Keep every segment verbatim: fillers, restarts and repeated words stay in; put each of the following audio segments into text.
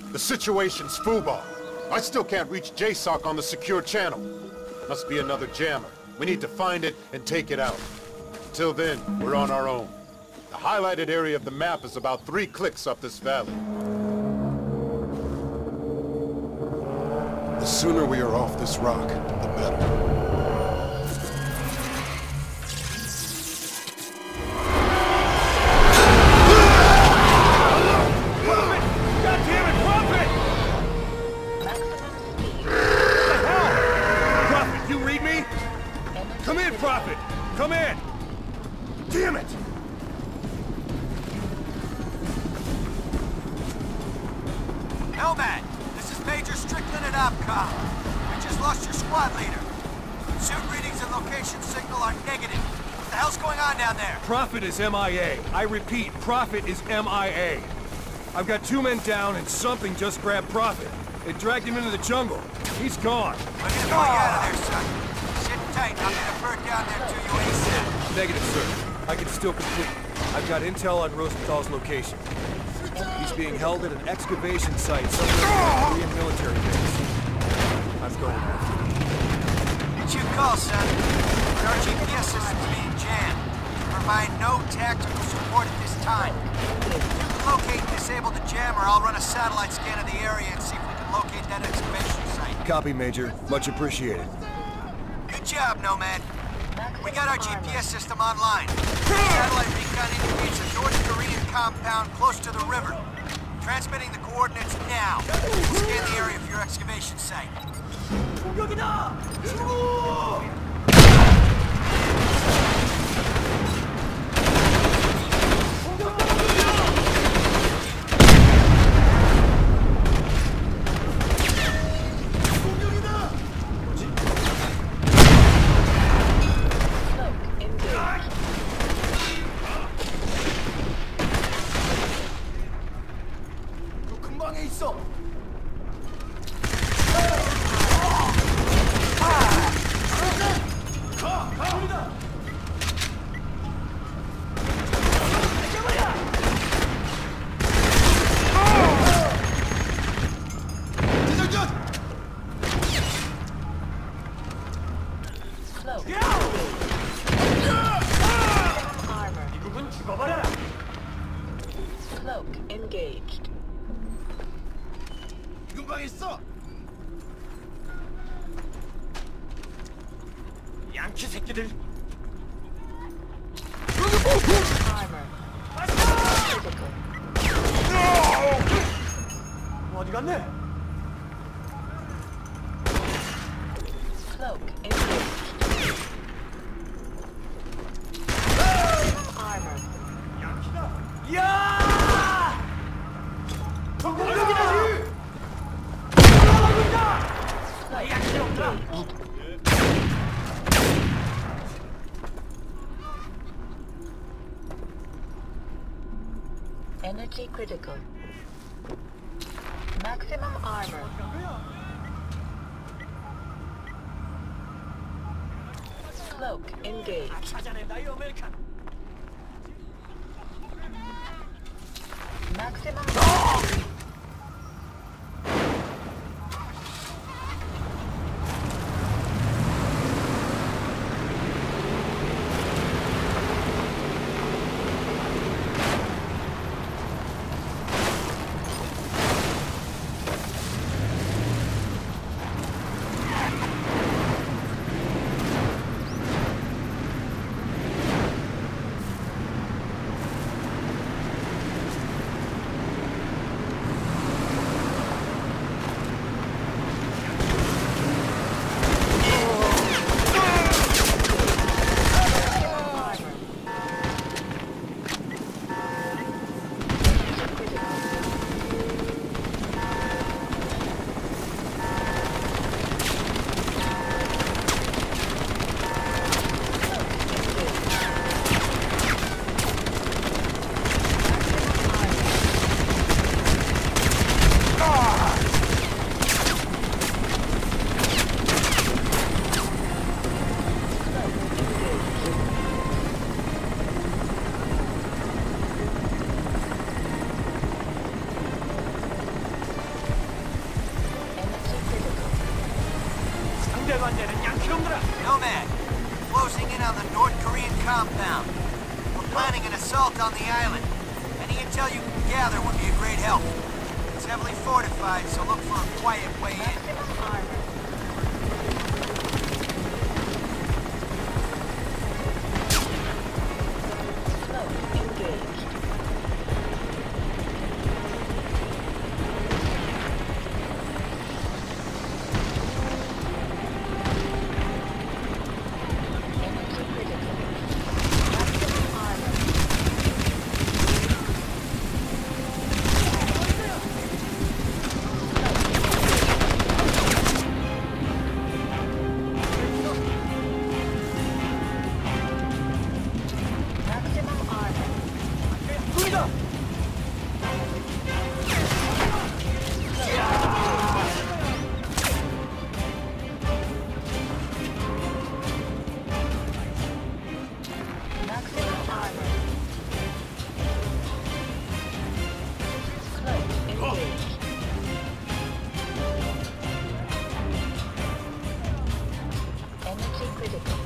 The situation's fooball. I still can't reach J SOC on the secure channel. Must be another jammer. We need to find it and take it out. Until then, we're on our own. The highlighted area of the map is about three clicks up this valley. The sooner we are off this rock, the better. Come in, Prophet! Come in! Damn it! Hellman, this is Major Strickland at OPCOM. We just lost your squad leader. Suit readings and location signal are negative. What the hell's going on down there? Prophet is M I A. I repeat, Prophet is M I A. I've got two men down and something just grabbed Prophet. It dragged him into the jungle. He's gone. I'm gonna pull you out of there, son. Sit tight. I'm gonna bird down there to you ASAP. Negative, sir. I can still complete. I've got intel on Rosenthal's location. He's being held at an excavation site somewhere in the Korean military base. I'm going there. It's your call, son. But our G P S system's being jammed. We provide no tactical support at this time. If you can locate and disable the jammer, I'll run a satellite scan of the area and see if we can locate that excavation site. Copy, Major. Much appreciated. Good job, Nomad. We got our G P S system online. Satellite recon indicates a North Korean compound close to the river. Transmitting the coordinates now. Scan the area for your excavation site. Cloak engaged. 양치 새끼들. Armor. 어디 갔네? Cloak engaged. Armor. 양치다. 야! 정답이다. 양치 없다. Energy critical. Maximum armor. Cloak engaged. Maximum armor. Nomad, closing in on the North Korean compound. We're planning an assault on the island. Any intel you can gather would be a great help. It's heavily fortified, so look for a quiet way in. Maximum armor. Cloak engaged. Energy critical. Maximum armor. Maximum armor. Maximum armor. Cloak engaged. Energy critical.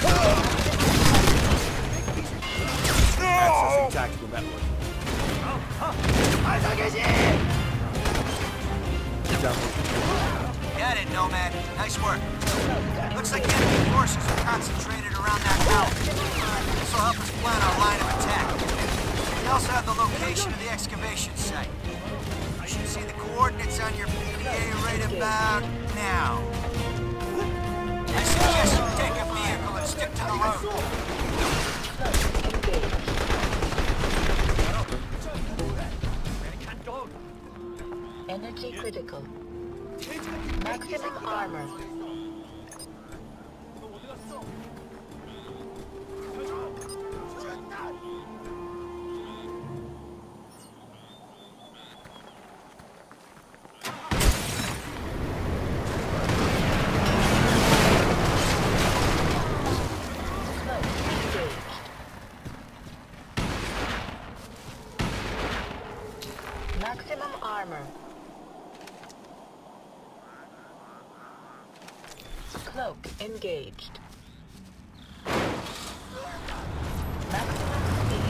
Accessing tactical network. Download. Got it, Nomad. Nice work. Looks like enemy forces are concentrated around that mountain. This will help us plan our line of attack. We also have the location of the excavation site. You should see the coordinates on your P D A right about now. I suggest you take a vehicle and stick to the road. Cloak engaged. Energy critical. Maximum armor. Cloak engaged. Maximum armor. Cloak engaged. Maximum speed.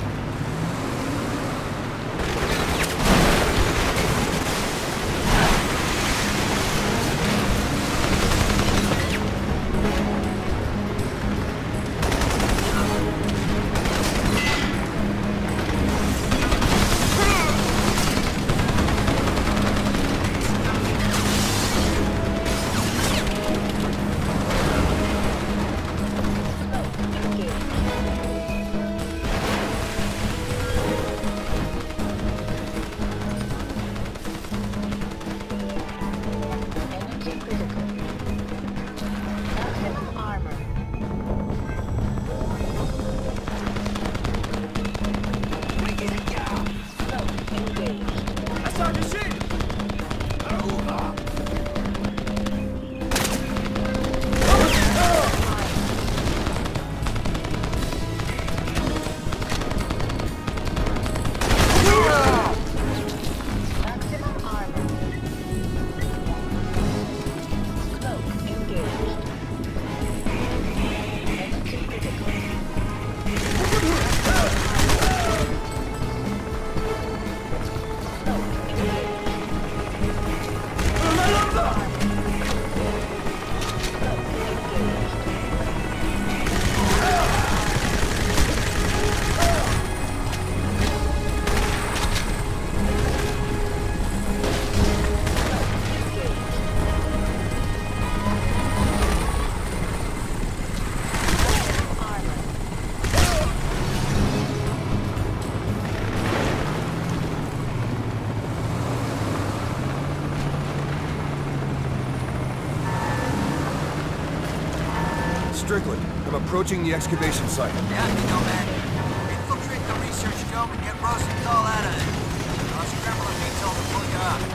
Energy critical. Maximum armor. Cloak engaged. Maximum armor. Cloak engaged. Energy critical. Cloak engaged. Strickland, I'm approaching the excavation site. Yeah, Nomad. Infiltrate the research dome and get Rosenthal out of there. I'll scramble a vehicle to pull you out.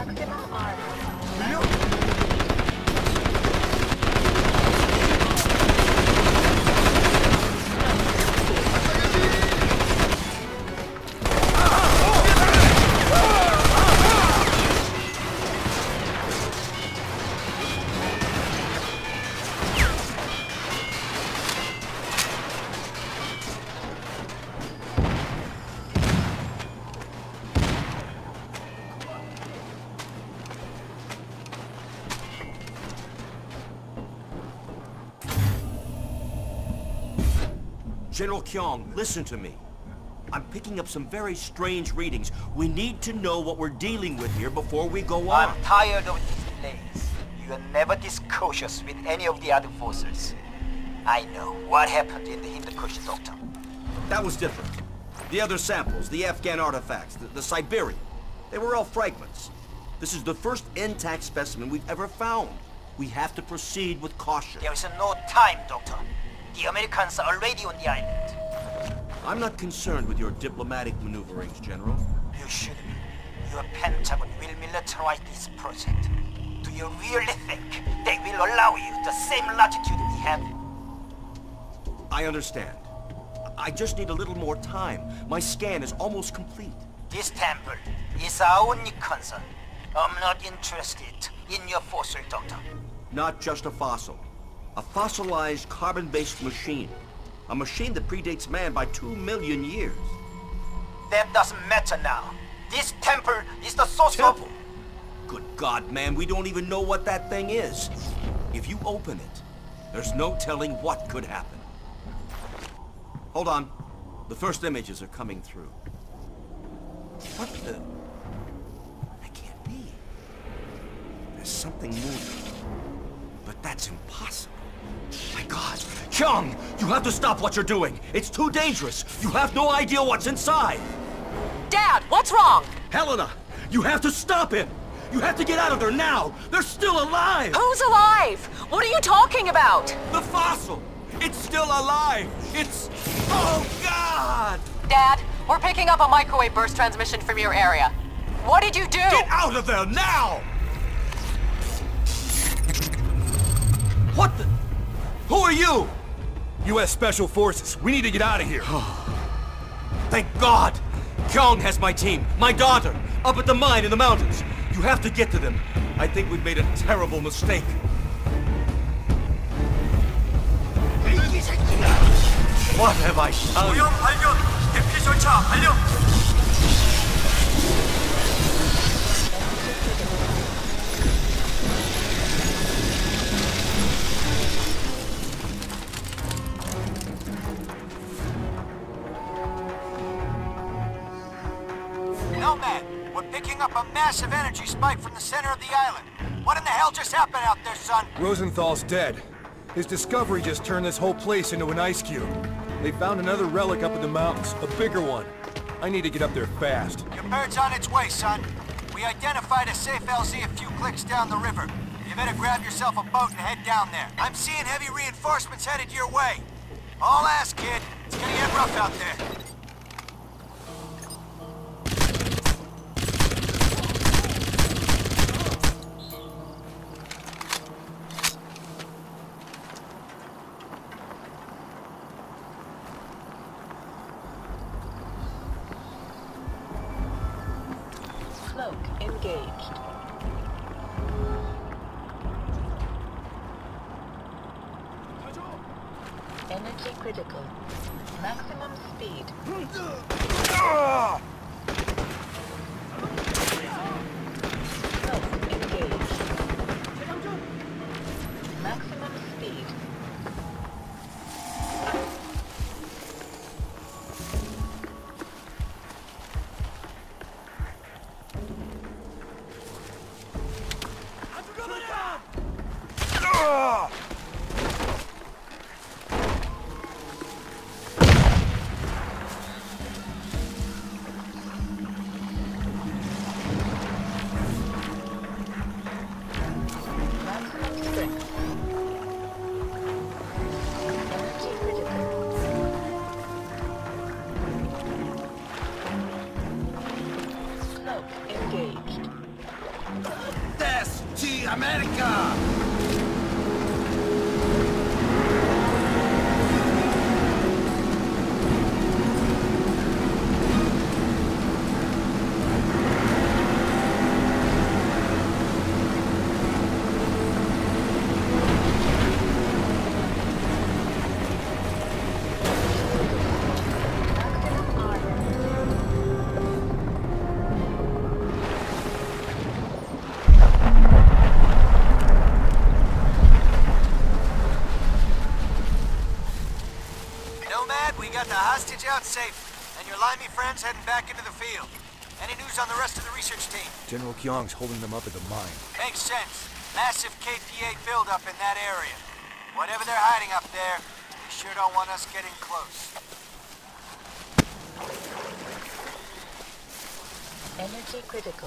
Maximum armor. General Kyong, listen to me. I'm picking up some very strange readings. We need to know what we're dealing with here before we go on. I'm tired of these delays. You are never this cautious with any of the other forces. I know what happened in the Hindukush, Doctor. That was different. The other samples, the Afghan artifacts, the, the Siberian, they were all fragments. This is the first intact specimen we've ever found. We have to proceed with caution. There is no time, Doctor. The Americans are already on the island. I'm not concerned with your diplomatic maneuverings, General. You should be. Your Pentagon will militarize this project. Do you really think they will allow you the same latitude we have? I understand. I just need a little more time. My scan is almost complete. This temple is our only concern. I'm not interested in your fossil, Doctor. Not just a fossil. A fossilized carbon-based machine. A machine that predates man by two million years. That doesn't matter now. This temple is the source Temple? of... Good God, man, we don't even know what that thing is. If you open it, there's no telling what could happen. Hold on. The first images are coming through. What the... That can't be. There's something moving. But that's impossible. My God! Kyong! You have to stop what you're doing! It's too dangerous! You have no idea what's inside! Dad, what's wrong? Helena! You have to stop him! You have to get out of there now! They're still alive! Who's alive? What are you talking about? The fossil! It's still alive! It's... Oh, God! Dad, we're picking up a microwave burst transmission from your area. What did you do? Get out of there now! What the... Who are you? U S Special Forces. We need to get out of here. Thank God! Kyong has my team, my daughter, up at the mine in the mountains. You have to get to them. I think we've made a terrible mistake. What have I done? 오염 발견! 대피 절차 완료! Nomad, we're picking up a massive energy spike from the center of the island. What in the hell just happened out there, son? Rosenthal's dead. His discovery just turned this whole place into an ice cube. They found another relic up in the mountains, a bigger one. I need to get up there fast. Your bird's on its way, son. We identified a safe L Z a few clicks down the river. You better grab yourself a boat and head down there. I'm seeing heavy reinforcements headed your way. All ass, kid. It's gonna get rough out there. Cloak engaged. Energy critical. Maximum speed. Cloak engaged. Maximum speed. Desci America! Out safe, and your limey friends heading back into the field. Any news on the rest of the research team? General Kyong's holding them up at the mine. Makes sense. Massive K P A buildup in that area. Whatever they're hiding up there, they sure don't want us getting close. Energy critical.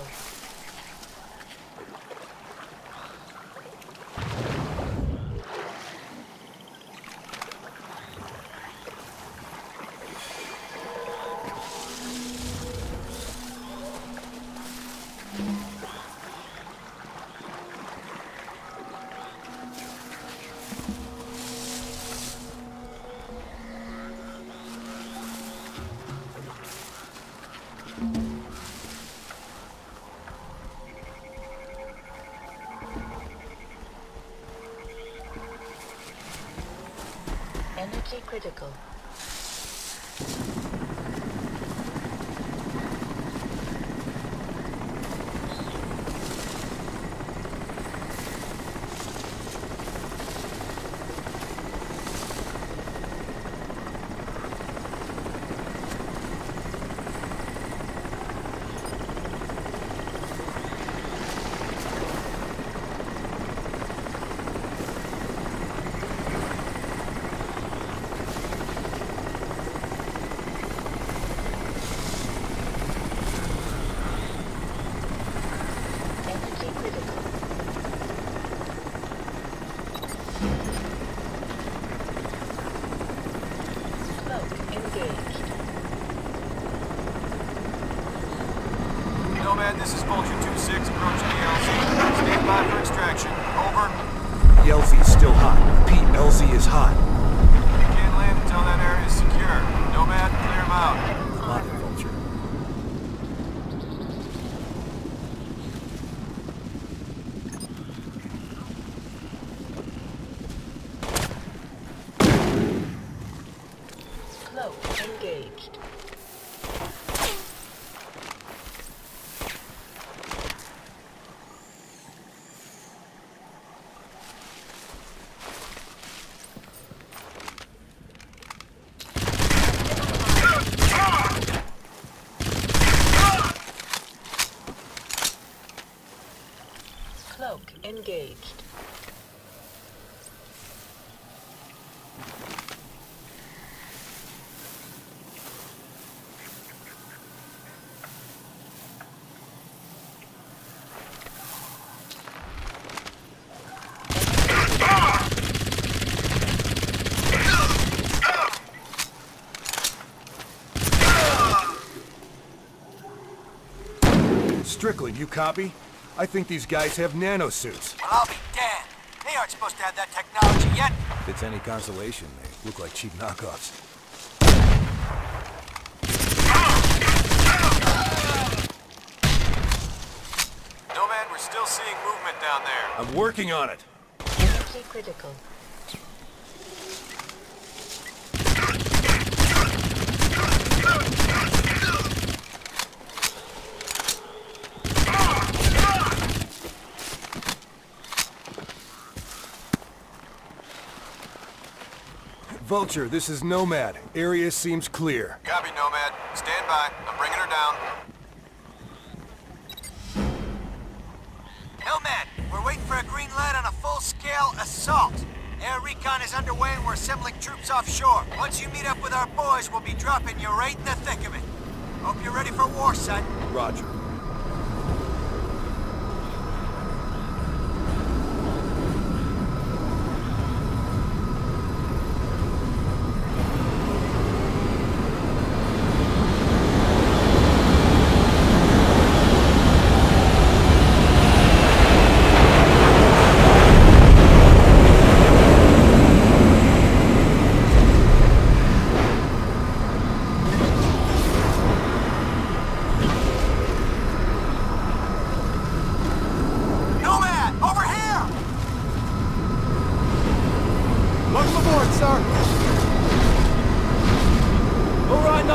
Energy critical. Nomad, this is Vulture two six, approaching the L Z. Stand by for extraction. Over. The L Z is still hot. Repeat, L Z is hot. We can't land until that area is secure. Nomad, clear them out. On it, Vulture. Cloak engaged. Cloak engaged. Strickland, you copy? I think these guys have nanosuits. Well, I'll be damned. They aren't supposed to have that technology yet. If it's any consolation, they look like cheap knockoffs. Nomad, we're still seeing movement down there. I'm working on it. Energy critical. Vulture, this is Nomad. Area seems clear. Copy, Nomad. Stand by. I'm bringing her down. Nomad, we're waiting for a green light on a full-scale assault. Air recon is underway and we're assembling troops offshore. Once you meet up with our boys, we'll be dropping you right in the thick of it. Hope you're ready for war, son. Roger.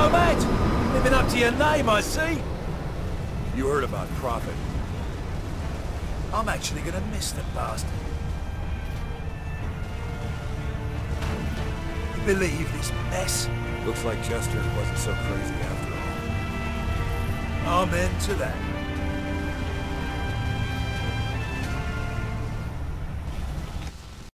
mate? Living up to your name, I see. You heard about Prophet. I'm actually gonna miss the bastard. You believe this mess? Looks like Chester wasn't so crazy after all. Amen to that.